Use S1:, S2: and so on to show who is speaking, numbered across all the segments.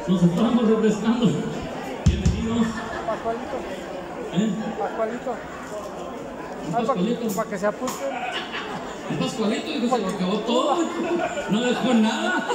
S1: Nos estamos refrescando. Bienvenidos.
S2: Pascualito. Pascualito.
S1: Pascualito.
S2: Para que se apunten.
S1: El Pascualito dijo, se lo acabó todo. No dejó nada.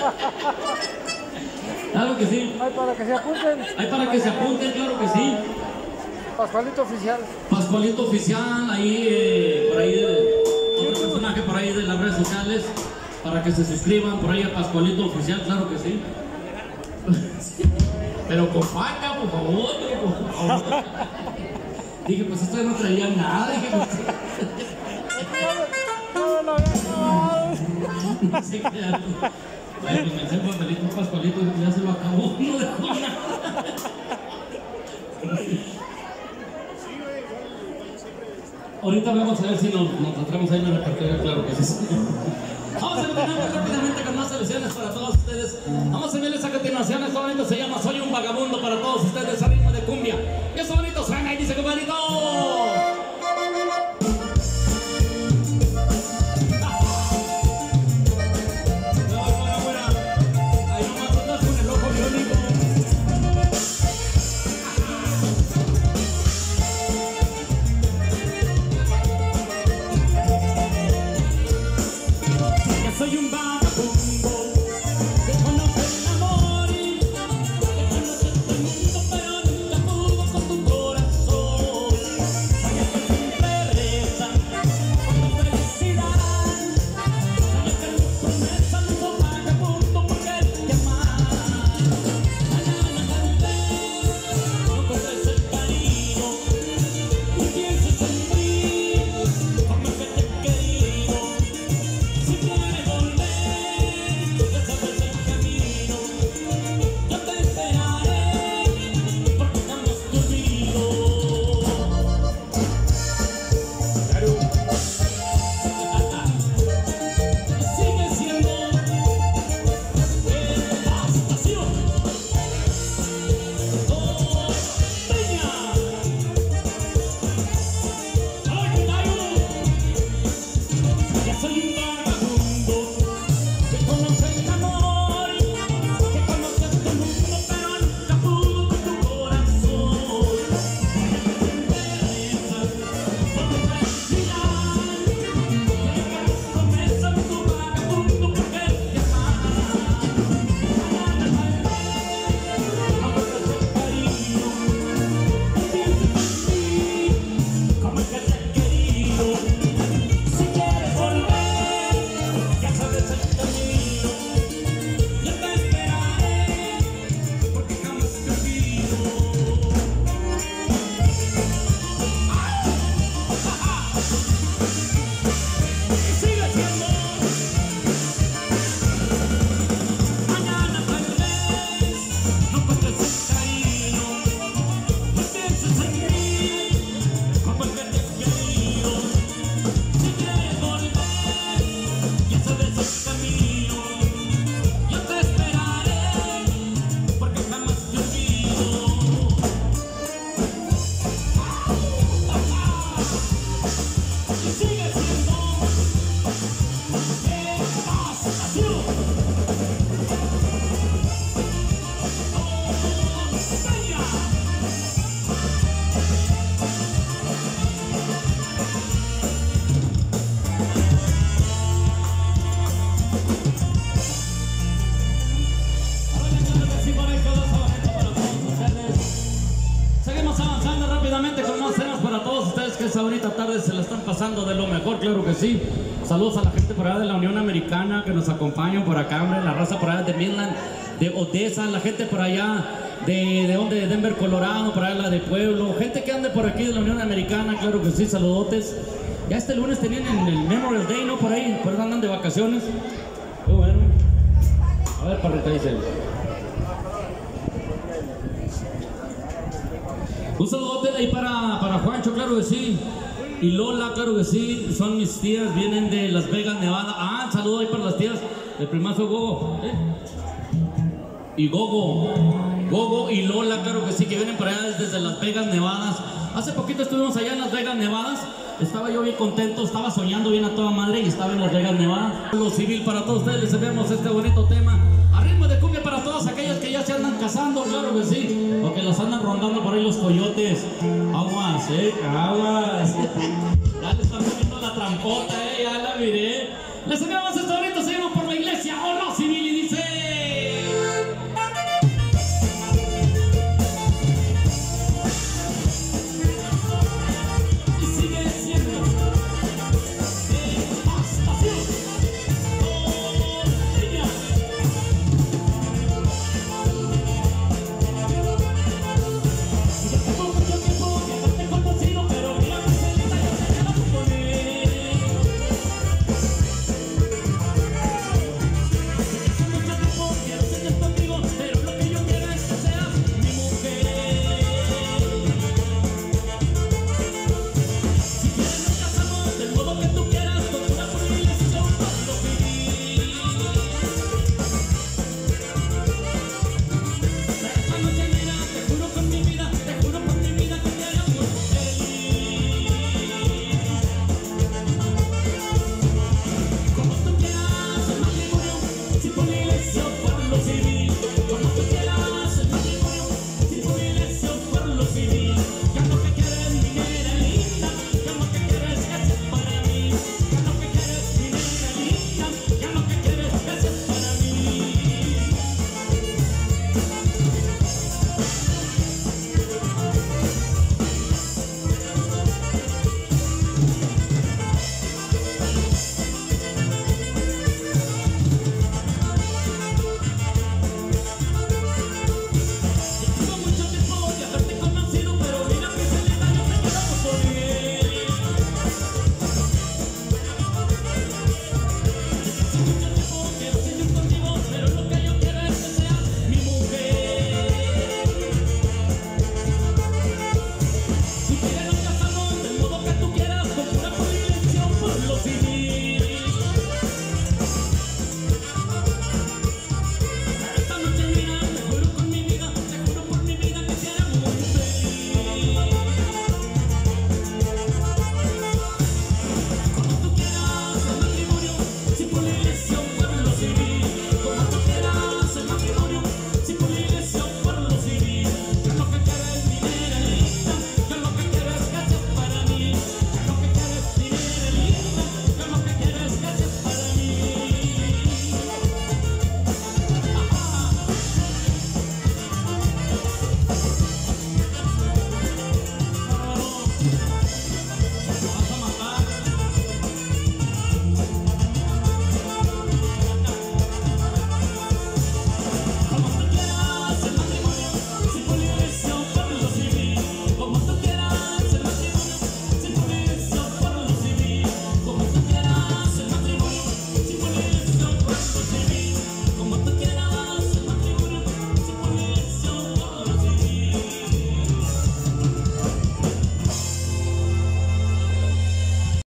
S1: Claro que sí.
S2: Ay, para que se apunten.
S1: Hay para que se apunten, claro que sí.
S2: Pascualito oficial.
S1: Pascualito oficial, ahí, por ahí, otro personaje por ahí de las redes sociales, para que se suscriban por ahí a Pascualito oficial, claro que sí. Pero con paca, por favor, Dije, pues esto ya no traía nada, dije, pues... No sé qué hago. Bueno, pues me eché un papelito, un Pascualito, ya se lo acabó, no dejó nada. Ahorita vamos a ver si nos encontramos ahí en el repertorio, claro que sí. Vamos a terminar rápidamente con más selecciones para todos ustedes. Vamos a enviarles a continuación. Esto bonito se llama Soy un vagabundo para todos ustedes a ritmo de cumbia. Y esto bonito suena y dice, compadrito.
S3: Soy un vagabundo que conoce el amor y que conoce todo el mundo, pero nunca pudo con tu corazón. Soy el que siempre reza por tu felicidad. Soy el que en tu promesa no soy vagabundo por quererte amar. Mañana tal vez no encuentres el cariño y pienses en mí como el que te he querido. Si quieres volver, ya sabes el camino. Yo te esperaré, porque jamás te olvido. Sigue siendo la estación Costeña. ¡Ay, ya soy un vagabundo que conoce el amor, que conoce todo el mundo, pero nunca pudo con tu corazón. Soy el que siempre reza por tu felicidad. Soy el que tu promesa no soy vagabundo por quererte amar. Mañana tal vez no encuentres el cariño y pienses en mí como el que te he querido. Si quieres volver, ya sabes el camino. Yo te esperaré, porque jamás te olvido. Y sigue siendo. Mañana tal vez no encuentres el cariño. No pienses en mí como el que te he querido. Si quieres volver, ya sabes el camino. Yo te esperaré, porque jamás te olvido. Y sigue siendo estación Costeña.
S1: Seguimos avanzando rápidamente con más temas para todos ustedes que esta bonita tarde se la están pasando de lo mejor, claro que sí. Saludos a la gente por allá de la Unión Americana que nos acompañan por acá, hombre, la raza por allá de Midland, de Odessa, la gente por allá de Denver, Colorado, por allá la de Pueblo, gente que ande por aquí de la Unión Americana, claro que sí, saludotes. Ya este lunes tenían el Memorial Day, ¿no? Por ahí, por eso andan de vacaciones. Muy bueno. A ver, parrita, dice. Un saludote ahí para Juancho, claro que sí. Y Lola, claro que sí. Son mis tías, vienen de Las Vegas, Nevada. Ah, saludo ahí para las tías. El primazo Gogo. Y Gogo y Lola, claro que sí, que vienen para allá desde Las Vegas, Nevada. Hace poquito estuvimos allá en Las Vegas, Nevada. Estaba yo bien contento, estaba soñando bien a toda madre y estaba en Las Vegas, Nevada. Lo civil para todos ustedes, les enviamos este bonito tema. A ritmo de cumbia para todos aquellos que ya se andan cazando, claro que sí. Porque los andan rondando por ahí los coyotes. Aguas, aguas. Ya le están poniendo la trampota, ya la miré. Les enviamos esto ahorita.